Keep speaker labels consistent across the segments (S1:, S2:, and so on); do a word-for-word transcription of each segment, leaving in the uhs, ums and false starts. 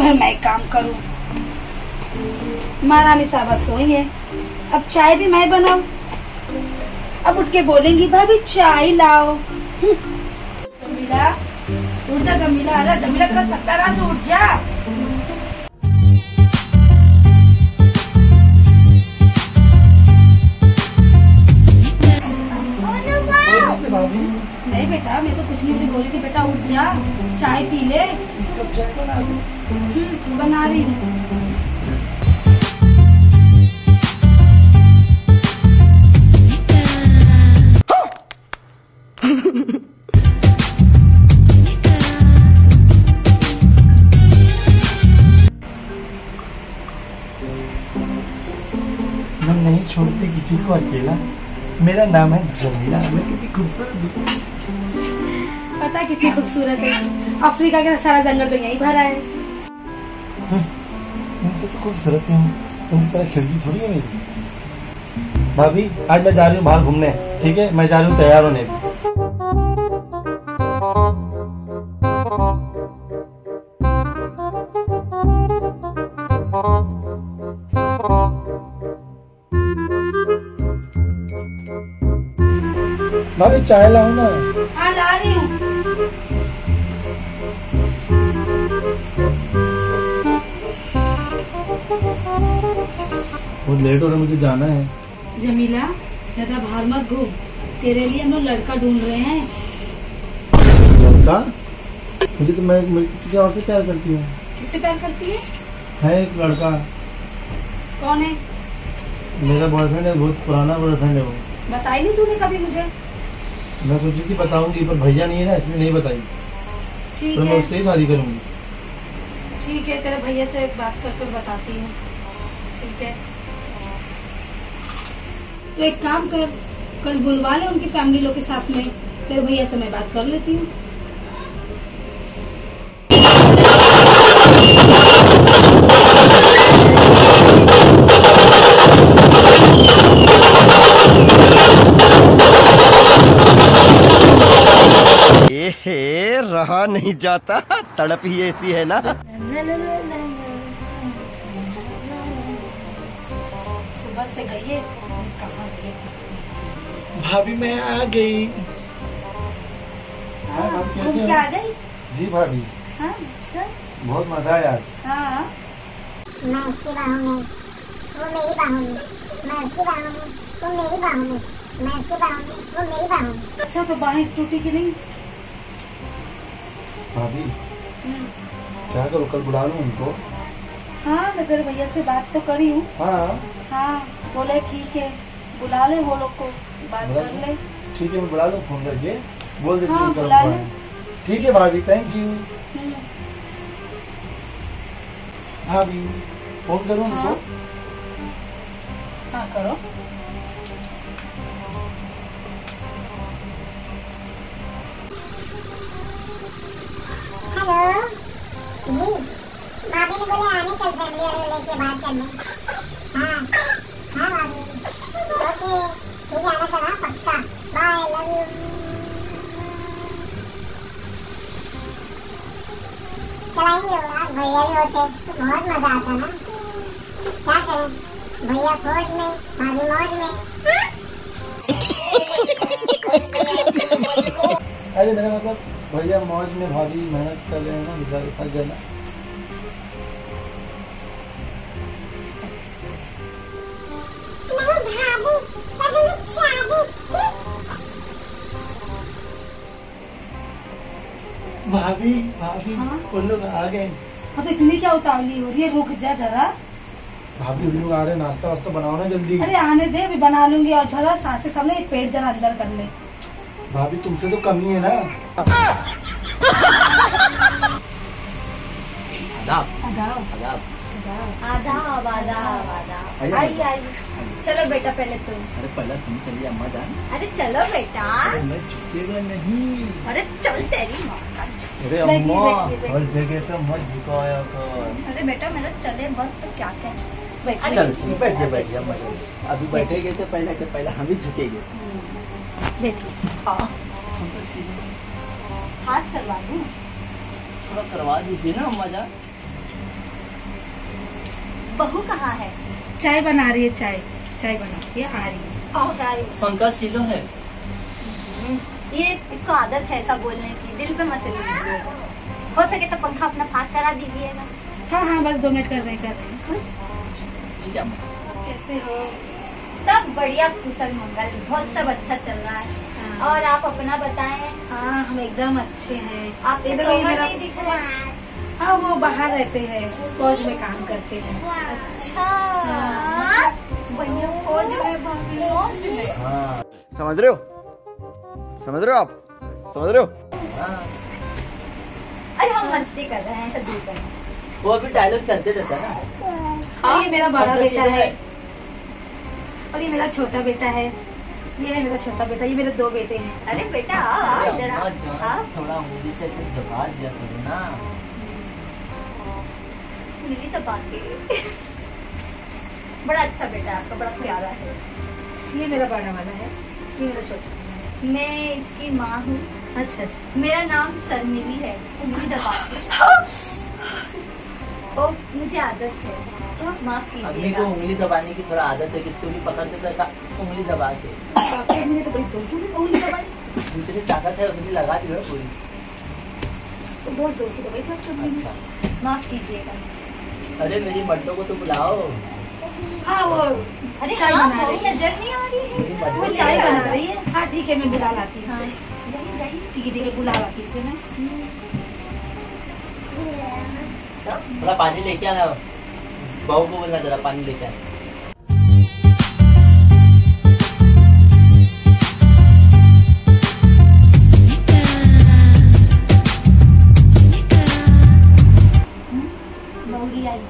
S1: भर मैं काम करूं। महारानी साहब सोई है, अब चाय भी मैं बनाऊं। अब उठ के बोलेंगी भाभी चाय लाओ। जमीला उठ जा, जमीला अरे जमीला तेरा सत्यानाश, उठ जा। नहीं बेटा, मैं तो कुछ नहीं बोली थी। बेटा उठ जा, चाय पी ले। कब चाय बना रही? बना रही हूँ।
S2: मैं नहीं छोड़ती किसी को अकेला। मेरा नाम है जमीला। मैं कितनी खूबसूरत हूँ।
S1: पता है कितनी खूबसूरत है। अफ्रीका का सारा जंगल तो यही भरा है।
S2: इनसे तो खूबसूरत हूँ, उनकी तरह खिड़की थोड़ी है मेरी। भाभी आज मैं जा रही हूँ बाहर घूमने, ठीक है? मैं जा रही हूँ तैयार होने। भाभी चाय लाओ ना।
S1: हाँ ला रही हूँ।
S2: बहुत लेट हो रहा है, मुझे जाना है।
S1: जमीला ज्यादा बाहर मत घूम, तेरे लिए हम लोग लड़का ढूंढ रहे हैं।
S2: लड़का? मुझे तो मैं मुझे तो किसी और से प्यार करती हूँ।
S1: किससे प्यार करती है?
S2: है एक लड़का।
S1: कौन है?
S2: मेरा बॉयफ्रेंड है, बहुत पुराना बॉयफ्रेंड है वो।
S1: बताई नहीं तूने कभी मुझे?
S2: मैं सोची थी बताऊंगी, पर भैया नहीं है ना, इसलिए नहीं बताई।
S1: ठीक
S2: है,
S1: है,
S2: मैं उससे ही शादी करूंगी।
S1: ठीक है, तेरे भैया से बात कर कर बताती हूँ। ठीक है, तो एक काम कर, कल बुलवा ले उनकी फैमिली लोग के साथ में। तेरे भैया से मैं बात कर लेती हूँ।
S3: ए रहा नहीं जाता, तड़प ही ऐसी है ना।
S1: सुबह से गई है, कहाँ गई?
S2: भाभी मैं आ गई। हाँ, भाभी कैसे
S1: घूम के आ गई?
S2: जी भाभी।
S1: हाँ अच्छा,
S2: बहुत मजा आया आज।
S1: हाँ
S4: मैं उसकी बाहों में, वो मेरी बाहों में। मैं उसकी बाहों में, वो मेरी बाहों में। मैं उसकी बाहों में, वो मेरी बाहों में।
S1: अच्छा, तो बाहें टूटी की नहीं?
S2: भाभी क्या करूँ, कल बुला लूँ उनको?
S1: हाँ, मैं तेरे भैया से बात तो करी हूँ।
S2: हाँ
S1: हाँ, बोले ठीक है, बुला ले वो लोग को, बात कर ले।
S2: ठीक है, मैं बुला लूँ फोन करके, बोल देती
S1: हाँ,
S2: हूँ।
S1: बुला ले।
S2: ठीक है भाभी, थैंक यू। भाभी फोन करूँ उनको?
S1: हाँ, हाँ करो।
S4: हेलो जी, भाभी ने बोले आने कल फैमिली वाले लेके बात करने। हाँ हाँ भाभी, ओके ठीक है, आना कल। हाँ पक्का, बाय, लव यू। चलाएंगे आज, भैया भी होते तो बहुत मजा आता ना। क्या करें, भैया फौज में, भाभी मौज में।
S2: अरे मेरा मतलब भैया मौज में, भाभी मेहनत कर रहे हैं ना, बेचारे थक गए ना। भाभी भाभी
S1: हाँ?
S2: वो लोग आ गए।
S1: हाँ, तो इतनी क्या उतावली हो रही है? रुक जा जरा।
S2: भाभी वो लोग आ रहे हैं, नाश्ता वास्ता बनाओ ना जल्दी।
S1: अरे आने दे, अभी बना लूंगी। और जरा सासे सामने पेट जरा अंदर कर ले।
S2: भाभी तुमसे तो कम ही है ना।
S1: आदाब आदाब आदाब आदाब। आई आई, चलो बेटा पहले तुम।
S3: अरे पहले तुम चलिए अम्मा जान।
S1: अरे चलो बेटा।
S3: अरे मैं झुकेगा नहीं।
S1: अरे चल तेरी माँ का।
S2: अरे
S1: बैठिए,
S2: अम्मा,
S1: बैठिए, बैठिए।
S2: हर जगह तो मत झुकाया कर।
S1: अरे बेटा मेरा चले बस, तो क्या क्या बैठिए।
S3: चल बैठिए बैठिए अम्मा जान। अभी बैठेंगे तो पहले के पहले हम ही झुकेंगे।
S1: बैठिए। हाथ करवा दूं?
S3: थोड़ा करवा दीजिए ना अम्मा जान।
S5: बहू कहाँ है?
S1: चाय बना रही है, चाय चाय बना रही है, आ रही है।
S5: चाय।
S6: पंखा सिलो है।
S5: ये इसको आदत है ऐसा बोलने की, दिल पे मत लीजिए। हो सके तो पंखा अपना पास करा दीजिएगा।
S1: हाँ हाँ बस दो मिनट कर रहे हैं कर रहे हैं।
S5: खुश?
S6: ठीक है।
S5: कैसे हो? सब बढ़िया, कुशल मंगल, बहुत सब अच्छा चल रहा है।
S1: हाँ।
S5: और आप अपना बताएं।
S1: हाँ हम एकदम अच्छे हैं।
S5: आप
S1: ये
S5: ये
S1: देखो ये मेरा,
S5: नहीं दिख रहा।
S1: हाँ वो बाहर रहते हैं, फौज में काम करते हैं।
S5: अच्छा भैया फौज में, भाभी फौज में।
S6: हाँ
S3: समझ रहे हो? समझ रहे हो आप? समझ रहे हो?
S6: हाँ।
S5: अरे हम मस्ती कर रहे हैं, ऐसा दूर कर।
S6: वो अभी डायलॉग चलते रहता है ना।
S1: और ये मेरा बड़ा
S6: पंखा
S1: बेटा
S6: सिलो
S1: है और ये मेरा छोटा बेटा है। ये है मेरा छोटा बेटा, ये मेरे दो बेटे हैं।
S5: अरे बेटा
S6: अरे
S5: आ, जरा
S6: अम्मा जान,
S5: हाँ?
S6: थोड़ा उंगली से ऐसे दबा दिया करो ना।
S5: मिली तो बाकी बड़ा अच्छा बेटा है आपका, बड़ा प्यारा है।
S1: ये मेरा बड़ा वाला है, ये मेरा छोटा।
S5: मैं इसकी माँ हूँ।
S1: अच्छा अच्छा।
S5: मेरा नाम शर्मिली है। उंगली दबा के। ओ मुझे आदत है, माफ
S6: अभी
S5: कीजिएगा।
S6: तो उंगली दबाने की थोड़ा आदत है, किसको भी पकड़ते तो ऐसा उंगली दबा के।
S1: पापा मैंने तो बड़ी जोर की उंगली दबाई,
S6: जितनी ताकत है उतनी लगा दी है पूरी।
S1: तो बहुत जोर की दबाई थी आपकी उंगली में।
S6: अच्छा।
S5: माफ कीजिएगा।
S6: अरे मेरी बड्डो को तो बुलाओ।
S1: हाँ वो
S5: अरे
S1: चाय
S5: हाँ,
S1: बना
S5: वो
S1: रही है,
S5: नजर नहीं आ रही है।
S6: मेरी बड्डो
S1: वो
S6: को
S1: चाय
S6: बुलाओ।
S1: बना रही है। हाँ ठीक है मैं बुला लाती हूँ
S5: हाँ,
S1: उसे।
S5: जाइए जाइए।
S1: ठीक है ठीक है बुला लाती हूँ उसे मैं।
S6: थोड़ा पानी लेके आना, बहू को बोलना जरा पानी लेके आना।
S5: बहूरी आई।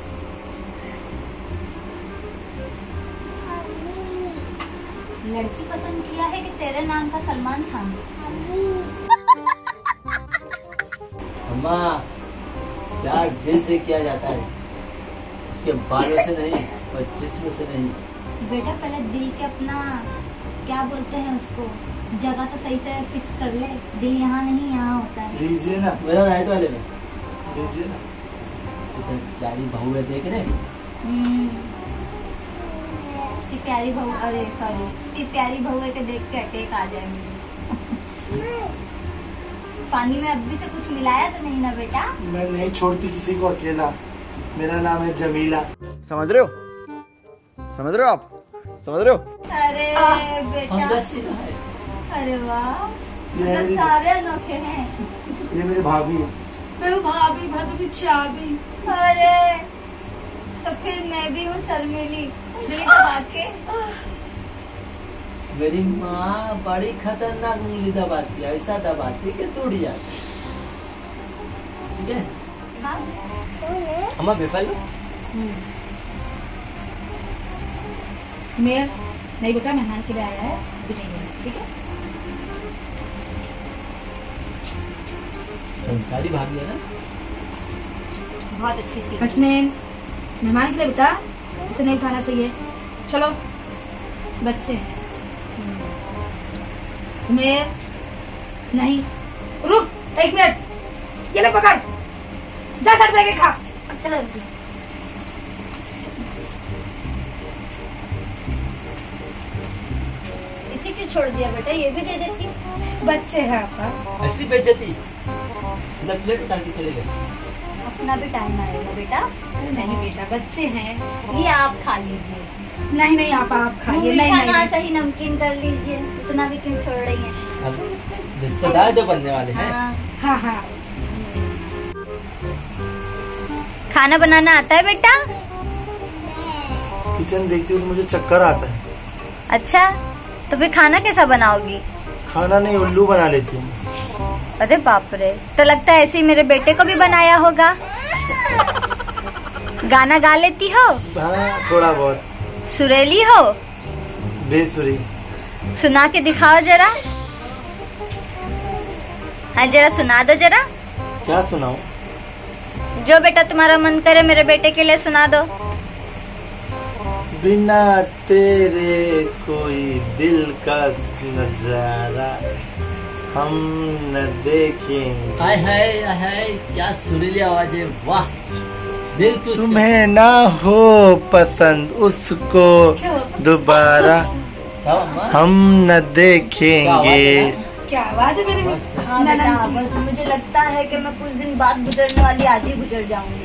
S5: लड़की पसंद किया है कि तेरे नाम का सलमान खान?
S6: अम्मा प्यार दिल से किया जाता है, उसके बालों से नहीं और जिस्म से नहीं।
S5: बेटा पहले दिल के अपना क्या बोलते हैं उसको, जगह तो सही से फिक्स कर ले। दिल यहाँ नहीं यहाँ होता है।
S2: लीजिए ना,
S6: मेरा राइट वाले में
S2: लीजिए ना।
S6: इतनी प्यारी बहू है, देख रहे?
S5: हम्म, इतनी प्यारी बहू, अरे सॉरी, इतनी प्यारी बहू है कि देख के अटैक आ जाए मुझे। पानी में अभी से कुछ मिलाया तो नहीं ना बेटा?
S2: मैं नहीं छोड़ती किसी को अकेला। मेरा नाम है जमीला।
S3: समझ रहे हो? समझ रहे हो आप? समझ रहे हो?
S5: अरे बेटा,
S6: पंखा सिला है।
S5: अरे वाह,
S2: ये है
S5: मतलब
S2: मेरी-
S5: सारे अनोखे हैं।
S2: ये मेरी भाभी है।
S1: मैं भाभी भाभी की चाबी।
S5: अरे तो फिर मैं भी हूँ शर्मिली, दिल दबा के।
S6: मेरी माँ बड़ी खतरनाक उंगली दबाती है, ऐसा दबाती है कि टूट जाती। ठीक है
S5: हाँ?
S6: अम्मा बेफल लो।
S1: मेयर नहीं बेटा, मेहमान के लिए आया है, अभी नहीं है, ठीक है?
S6: संस्कारी भाभी है ना।
S5: बहुत अच्छी सी।
S1: हसनैन मेहमान के लिए बेटा इसे नहीं उठाना चाहिए। चलो बच्चे हैं। मेयर नहीं, रुक एक मिनट, ये ले पकड़, जा सट पे खा।
S5: चलो इसी क्यों छोड़ दिया बेटा, ये भी दे देती।
S1: बच्चे हैं आपका।
S6: ऐसी बेइज्जती, सीधा प्लेट उठा के चले गए।
S5: अपना भी टाइम आएगा बेटा।
S1: नहीं बेटा बच्चे हैं।
S5: ये आप खा लीजिए।
S1: नहीं नहीं आप आप खाइए। नहीं
S5: मीठा
S1: नहीं,
S5: ना
S1: नहीं।
S5: सही नमकीन कर लीजिए, उतना भी क्यों छोड़ रही हैं?
S6: अब रिश्तेदार जो बनने वाले हैं।
S5: हाँ।
S1: हाँ हाँ
S5: खाना बनाना आता है बेटा?
S2: किचन देखते हुए मुझे चक्कर आता है।
S5: अच्छा, तो फिर खाना कैसा बनाओगी?
S2: खाना नहीं, उल्लू बना लेती हूँ।
S5: अरे बाप रे, तो लगता है ऐसे ही मेरे बेटे को भी बनाया होगा। गाना गा लेती हो?
S2: हाँ थोड़ा बहुत।
S5: सुरीली हो?
S2: बेसुरी।
S5: सुना के दिखाओ जरा। हाँ जरा सुना दो जरा।
S2: क्या सुनाऊं?
S5: जो बेटा तुम्हारा मन करे मेरे बेटे के लिए सुना दो।
S2: बिना तेरे कोई दिल का नजारा हम न देखेंगे।
S6: हाय हाय हाय, क्या सुरीली आवाज है, वाह। दिल खुश
S2: तुम्हें ना हो पसंद उसको दोबारा
S6: हाँ, अम्मा?
S2: हम न देखेंगे।
S1: क्या आवाज है मेरे में?
S5: हाँ बेटा, बस मुझे लगता है कि मैं कुछ दिन बाद गुजरने वाली आज ही गुजर जाऊंगी।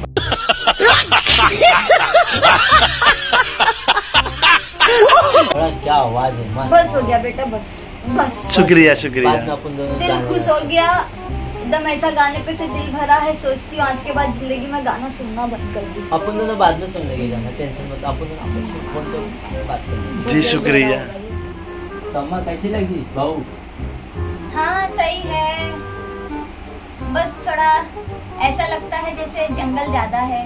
S6: बड़ा क्या आवाज है, मस्त।
S5: बस हो गया बेटा, बस बस।
S2: शुक्रिया शुक्रिया।
S6: बाद में अपन दोनों
S5: दिल
S6: गाने
S5: खुश हो गया एकदम, ऐसा गाने पे से दिल भरा है। सोचती हूँ आज के बाद जिंदगी में गाना सुनना बंद कर दूँ।
S6: अपन दोनों बाद में सुन लेंगे गाना, टेंशन मत। अपन दोनों आपस में फोन पे बात करेंगे।
S2: जी शुक्रिया।
S6: तो अम्मा कैसी लगी बहू?
S5: हाँ सही है, बस थोड़ा ऐसा लगता है जैसे जंगल ज्यादा है।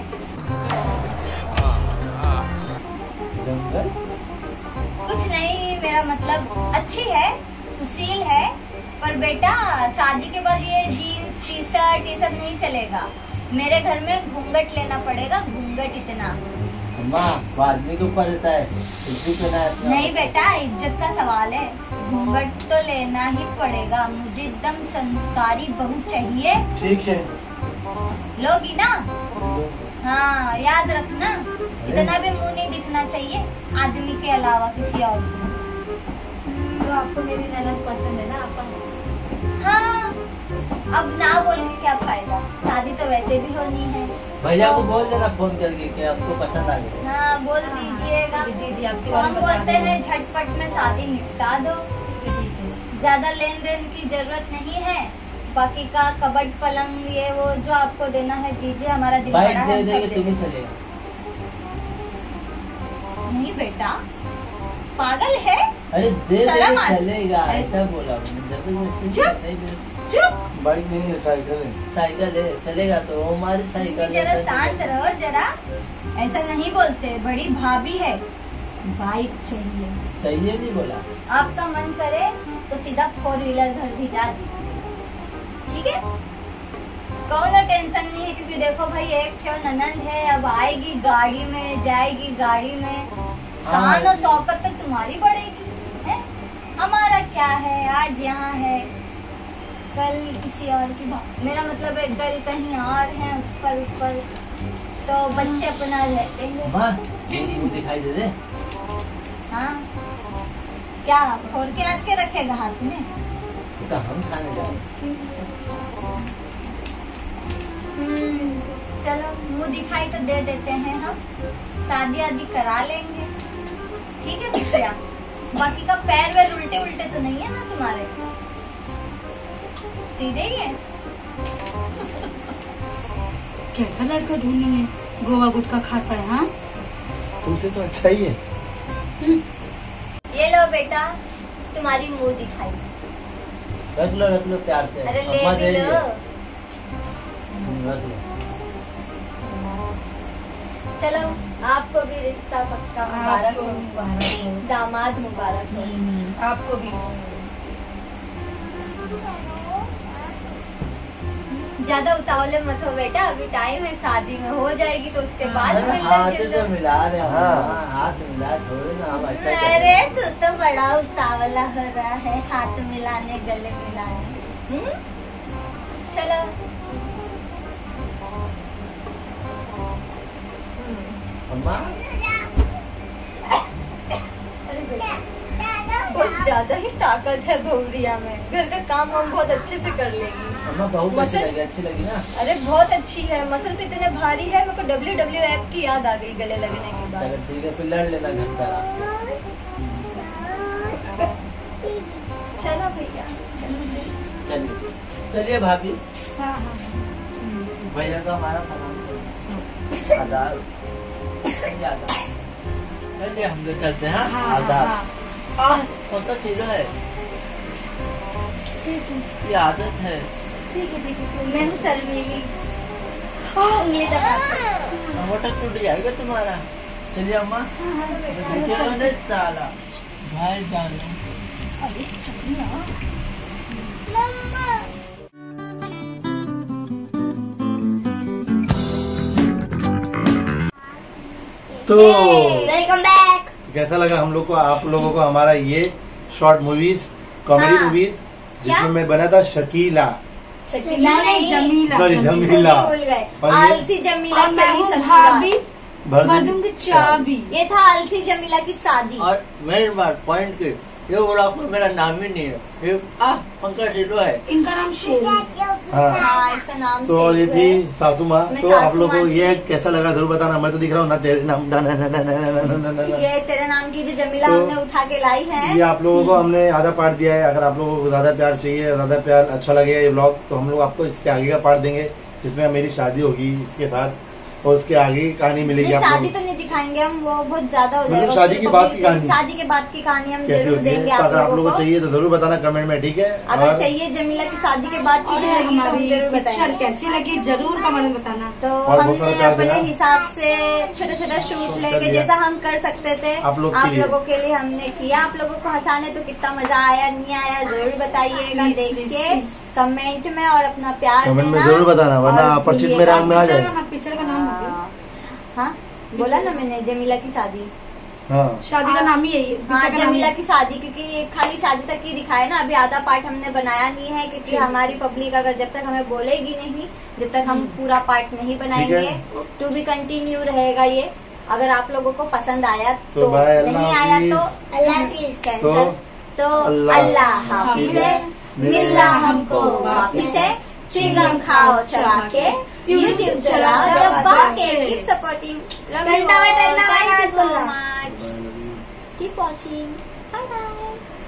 S6: जंगल?
S5: कुछ नहीं, मेरा मतलब अच्छी है, सुशील है, पर बेटा शादी के बाद ये जीन्स टी शर्ट ये सब नहीं चलेगा। मेरे घर में घूंघट लेना पड़ेगा, घूंघट इतना।
S6: अम्मा वो आदमी के ऊपर रहता है, इसी पे ना अपना।
S5: नहीं बेटा, इज्जत का सवाल है, घूंघट तो लेना ही पड़ेगा। मुझे एकदम संस्कारी बहू चाहिए।
S2: ठीक है।
S5: लोगी ना? हाँ याद रखना, इतना भी मुंह नहीं दिखना चाहिए आदमी के अलावा किसी और को।
S1: तो आपको मेरी ननद पसंद है ना अपन?
S5: हाँ, अब ना बोल के क्या फायदा, शादी तो वैसे भी होनी है।
S6: भैया को बोल देना फोन करके कि आपको पसंद आ गया।
S5: हाँ बोल दीजिएगा।
S1: जी जी आपके
S5: तो
S1: बारे
S5: हम
S1: में बता
S5: बोलते
S1: देंगे।
S5: हैं झटपट में शादी निपटा दो,
S1: ठीक है।
S5: ज्यादा लेन देन की जरूरत नहीं है। बाकी का कबड पलंग ये वो जो आपको देना है दीजिए, हमारा दिल
S6: बाइक
S5: बड़ा है,
S6: दे
S5: हम
S6: देंगे
S5: सब
S6: तुम्हें
S5: देंगे।
S6: चलेगा।
S5: नहीं बेटा, पागल है?
S6: अरे दे
S5: शर्म
S6: देंगे
S5: आ-
S6: चलेगा, ऐसा बोला मैंने। जबरदस्ती
S5: चुप।
S6: नहीं दे।
S5: चुप,
S2: बाइक नहीं है, साइकिल है।
S6: साइकिल है चलेगा, तो हमारी साइकिल
S5: जरा
S6: है।
S5: शांत रहो जरा, ऐसा नहीं बोलते। बड़ी भाभी है, बाइक चाहिए।
S6: चाहिए नहीं बोला।
S5: आपका मन करे तो सीधा फोर व्हीलर घर भी जा दीजिए, ठीक है? कोई टेंशन नहीं है, क्योंकि देखो भाई एक क्यों ननद है, अब आएगी गाड़ी में जाएगी गाड़ी में, शान और शौकत तो तुम्हारी बढ़ेगी है? हमारा क्या है, आज यहाँ है कल किसी और की बात। मेरा मतलब है कल कहीं और है ऊपर ऊपर, तो बच्चे अपना रहते हैं।
S6: माँ मुँह दिखाई दे दे।
S5: हाँ क्या खोल के रख के रखेगा हाथ में?
S6: तो हम खाने जा रहे हैं।
S5: हम्म, चलो मुंह दिखाई तो दे देते हैं हम, शादी आदि करा लेंगे, ठीक है भैया? बाकी का पैर वैर उल्टे उल्टे तो नहीं है ना तुम्हारे, सीधे ही है।
S1: कैसा लड़का ढूंढी है, गोवा गुटखा खाता है? हाँ
S2: तुमसे तो अच्छा ही है।
S5: ये लो बेटा तुम्हारी मुंह दिखाई।
S6: रख लो रख लो प्यार से।
S5: अरे ले
S6: अम्मा
S5: भी
S6: दे
S5: लो।
S6: दिए। रख लो।
S5: चलो आपको भी रिश्ता पक्का मुबारक
S1: आपको
S5: हो,
S1: मुबारक हो।
S5: दामाद मुबारक हो।
S1: हम्म, आपको भी।
S5: ज्यादा उतावले मत हो बेटा, अभी टाइम है, शादी में हो जाएगी तो उसके बाद
S6: अरे
S5: मिलना
S6: हाथ
S5: जुलना।
S6: तो मिला रहे हैं।
S2: हाँ।
S6: हाँ, हाथ मिला थोड़े ना हम अच्छा
S5: अरे
S6: करेंगे।
S5: तू तो बड़ा उतावला हो रहा है, हाथ मिलाने गले मिलाने। हम्म? चलो
S6: अम्मा
S5: अरे बेटा, बहुत ज्यादा ही ताकत है भौरिया में, घर का काम हम बहुत अच्छे से कर लेगी।
S6: अम्मा बहुत अच्छी
S5: मसल-
S6: लगी, अच्छी लगी ना।
S5: अरे बहुत अच्छी है, मसल तो इतने भारी है, मेरे को डब्ल्यू डब्ल्यू एफ की याद आ गई गले लगने के बाद।
S6: चलो ठीक है, फिर लड़ लेना घर पर आराम से।
S5: चलो भैया चलो।
S6: चलिए चलिए भाभी,
S1: हाँ हाँ
S6: भैया का हमारा सलाम करो। आदाब। चलिए आदाब। चलिए हम लोग चलते हैं।
S1: हाँ,
S6: हाँ
S1: हाँ,
S6: आदाब।
S1: हाँ।
S6: आह, कौन सा सीधा है?
S1: ठीक है
S6: ये आदत है।
S1: ठीक है ठीक है।
S5: मैं हूँ शर्मीली, उंगली दबा।
S6: मोटा टूट जाएगा तुम्हारा। चलिए अम्मा। क्यों नहीं साला भाई जानो।
S5: अरे चल ना।
S2: तो
S5: वेलकम बैक।
S2: कैसा लगा हम लोग को, आप लोगों को हमारा ये शॉर्ट मूवीज, कॉमेडी
S5: हाँ।
S2: मूवीज, जिसमें
S5: क्या?
S2: मैं बना था शकीला।
S5: शकीला नहीं,
S1: जमीला।
S2: सॉरी
S1: जमीला।
S2: जमीला।
S5: भूल गए।
S2: और ये-
S5: आलसी जमीला
S1: और मैं
S5: चली
S1: हूँ
S5: ससुराल।
S1: भाभी,
S2: भर
S1: भर
S2: दूंगी
S1: दूंगी चाबी।
S5: ये था आलसी जमीला की शादी।
S6: और मेन बात पॉइंट की, ये ब्लॉग में मेरा नाम ही नहीं है, ये आ पंकज ढिल्लो है।
S1: इनका नाम शेरू।
S2: हाँ।
S5: हाँ, इसका नाम
S2: तो ये
S5: सेव
S2: थी
S5: है।
S2: सासू माँ।
S5: मैं
S2: तो
S5: सासू
S2: आप लोगों को
S5: माँ
S2: ये
S5: थी।
S2: कैसा लगा जरूर बताना। मैं तो दिख रहा हूँ ना तेरे नाम ना ना ना ना ना ना ना ना ना।
S5: ये तेरे नाम की जो जमीला
S2: तो
S5: हमने उठा के लाई है।
S2: ये आप लोगों को हमने आधा पार्ट दिया है। अगर आप लोगों को ज्यादा प्यार चाहिए, ज्यादा प्यार अच्छा लगे ये ब्लॉग, तो हम लोग आपको इसके आगे का पार्ट देंगे जिसमें मेरी शादी होगी इसके साथ, और उसके आगे की कहानी मिलेगी
S5: नहीं,
S2: आपको।
S5: शादी तो नहीं दिखाएंगे हम, वो बहुत ज्यादा हो
S2: मतलब
S5: जाएगा।
S2: शादी की बात की कहानी।
S5: शादी के बाद की कहानी हम
S2: कैसे
S5: जरूर
S2: होती है,
S5: देंगे
S2: तो
S5: आप
S2: अगर आप
S5: लोगों
S2: लोगों को
S5: को।
S2: चाहिए तो जरूर बताना कमेंट में, ठीक है।
S5: अगर
S2: और
S5: चाहिए जमीला की शादी के बाद की
S1: और
S5: जिंदगी तो हम
S1: हमारी
S5: जरूर
S1: पिक्चर
S5: बताएंगे।
S1: कैसी लगी जरूर कमेंट में बताना।
S5: तो
S2: और बहुत सारा
S5: हमने
S2: प्यार
S5: अपने
S2: देना।
S5: हिसाब से छोटा छोटा शूट
S2: शूट
S5: लेके
S2: कर लिया।
S5: जैसा हम कर सकते थे
S2: आप लोग के
S5: आप
S2: लिए।
S5: लोगों के लिए हमने किया। आप लोगों को हंसाने तो कितना मजा आया नहीं आया जरूर बताइएगा
S1: Please,
S5: देख
S1: please,
S5: के
S1: please।
S5: कमेंट में, और अपना प्यार
S2: कमेंट में
S5: देना।
S2: जरूर बताना, वरना
S5: और
S2: पश्चिम में
S5: भूलिएगा-
S2: रंग में आ जाए।
S1: पिक्चर का पिक्चर का नाम होती
S5: हाँ, बोला ना मैंने जमीला की शादी।
S2: हाँ।
S1: शादी का नाम ही यही है।
S5: हाँ,
S1: पिक्चर का नाम
S5: जमीला
S1: ही-
S5: की शादी, क्योंकि खाली शादी तक ही दिखाया ना, अभी आधा पार्ट हमने बनाया नहीं है, क्योंकि
S1: ठीक है।
S5: हमारी पब्लिक अगर जब तक हमें बोलेगी नहीं, जब तक हम पूरा पार्ट नहीं बनाएंगे, टू बी कंटिन्यू रहेगा ये। अगर आप लोगों को पसंद आया
S2: तो
S5: तो,
S2: बाय, अल्लाह
S5: नहीं आया
S2: हाफिज।
S5: तो
S4: अल्लाह हाफिज।
S5: कैंसिल। तो
S2: अल्लाह
S5: अल्लाह हाफिज है, मिलना हमको वापिस है। चिंगम खाओ चबा के, यूट्यूब चलाओ दबा के, कीप सपोर्टिंग, लव यू
S4: घंटा बटन
S5: ऑल,
S4: दबाना
S5: थैंक यू सो
S4: बोलना।
S5: Much, keep watching, bye bye.